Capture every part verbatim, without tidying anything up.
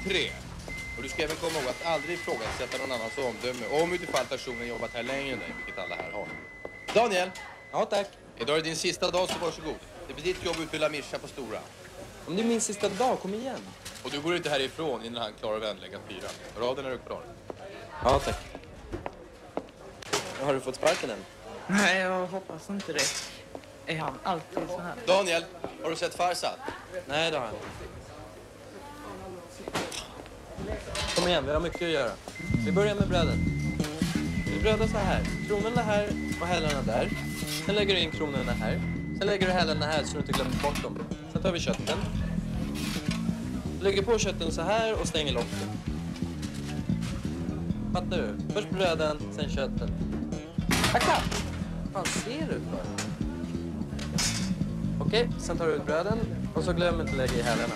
tre. Och du ska även komma ihåg att aldrig ifrågasätta någon annans omdöme om utifall personen jobbat här längre än dig, vilket alla här har. Daniel! Ja, tack. Idag är din sista dag, så varsågod. Det blir ditt jobb att utbilda Mischa på Stora. Om det är min sista dag, kom igen. Och du går inte härifrån innan han klarar att vänlägga fyra. Raden är du klar. Ja, tack. Har du fått sparken än? Nej, jag hoppas inte det. Är han alltid så här? Daniel, har du sett Farsad? Nej, det har jag inte. Kom igen, vi har mycket att göra. Vi börjar med bröden. Vi brödar så här. Kronorna här och hälarna där. Sen lägger du in kronorna här. Sen lägger du hälarna här så du inte glömmer bort dem. Sen tar vi kötten. Lägger på kötten så här och stänger locket. Fattar du? Först bröden, sen kötten. Tacka! Vad fan ser du för? Okej, sen tar du ut bröden och så glöm inte lägga i hälarna.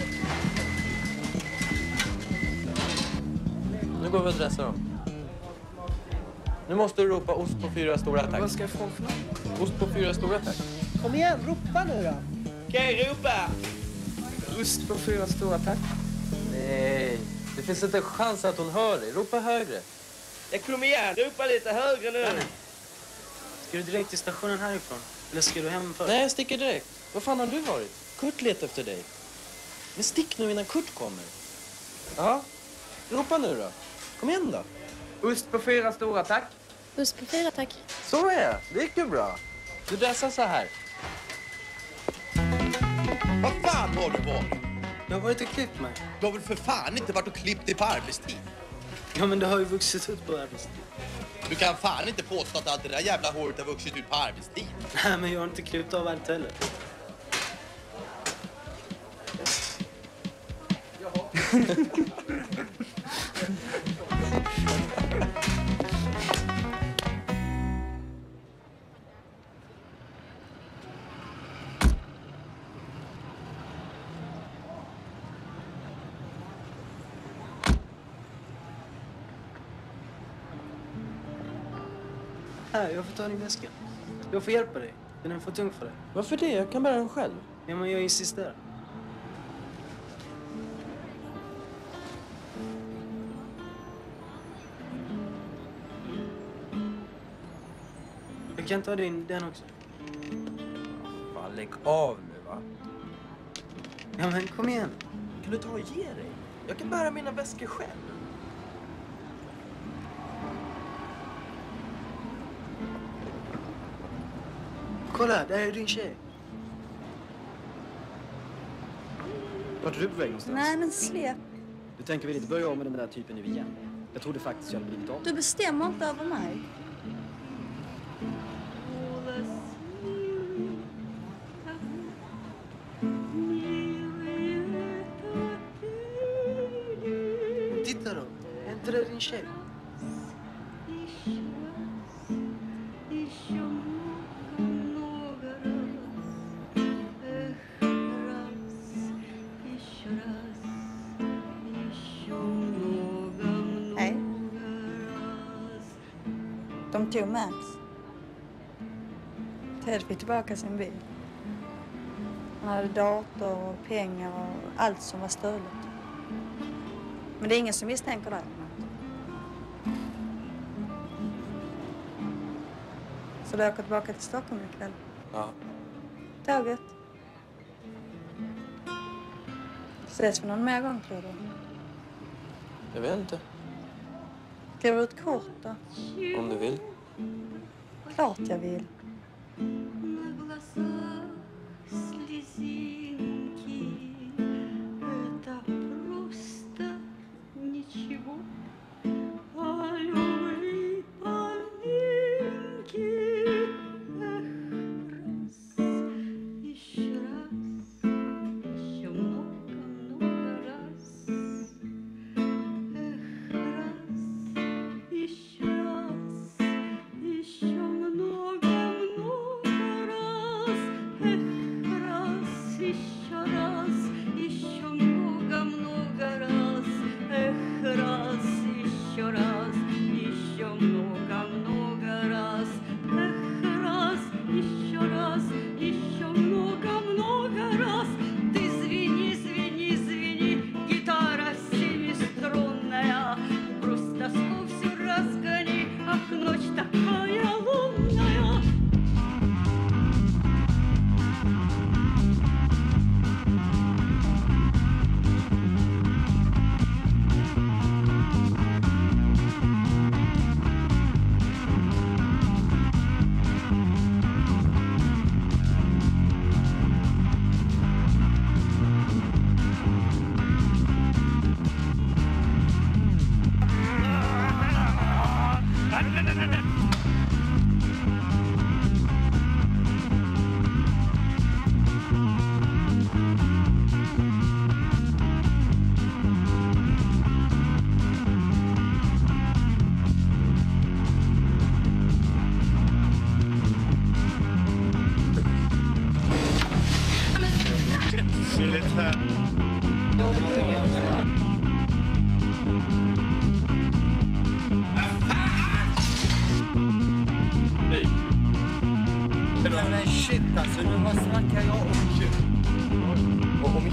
Nu går vi och dressar dem. Nu måste du ropa ost på fyra stora tack. Vad ska jag få för något? Ost på fyra stora tack. Kom igen, ropa nu då. Okej, okay, ropa! Ost på fyra stora tack. Nej, det finns inte en chans att hon hör dig. Ropa högre. Jag kommer igen, ropa lite högre nu. Nej, nej. Ska du direkt till stationen härifrån? Eller ska du hem först? Nej, jag sticker direkt. Vad fan har du varit? Kurt letar efter dig. Men stick nu innan Kurt kommer. Ja, ropa nu då. Kom igen då. Ost på fyra stora tack. Ost på fyra tack. Så är det. Det gick ju bra. Du dressar så här. Vad fan har du varit? Jag har varit och klippt mig. Du har väl för fan inte varit och klippt dig på arbetstid? Ja, men det har ju vuxit ut på arbetstid. Du kan fan inte påstå att allt det där jävla håret har vuxit ut på arbetstid. Nej, men jag har inte klippt av allt heller. Här, jag får ta din väska. Jag får hjälpa dig. Den är för tung för dig. Varför det? Jag kan bära den själv. Ja, men jag insisterar. Jag kan ta din, den också. Fan, lägg av nu, va? Ja, men kom igen. Kan du ta och ge dig? Jag kan bära mina väskor själv. Kolla, där är din tjej. Vart är du på väg någonstans? Nej, men släpp. Du tänker väl inte börja om med den där typen nu igen? Jag trodde faktiskt jag hade blivit av. Du bestämmer inte över mig. Titta då. Är inte det din tjej? Nej. De tog Max. Ted fick tillbaka sin bil. Han hade dator och pengar och allt som var stulet. Men det är ingen som misstänker det. Så du åker tillbaka till Stockholm ikväll? Ja. Tåget. Ses vi någon mer gång, tror du? Jag vet inte. Skriver du ett kort då? Om du vill. Klart jag vill.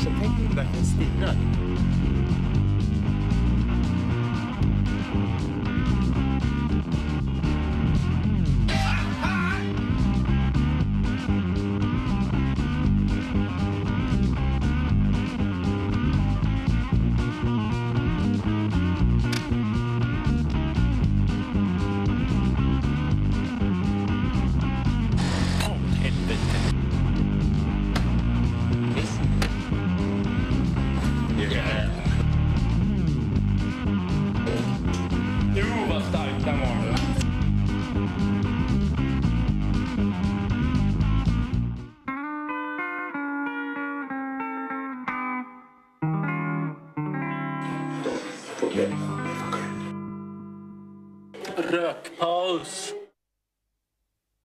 Du verkligen stirrar. Rökpaus.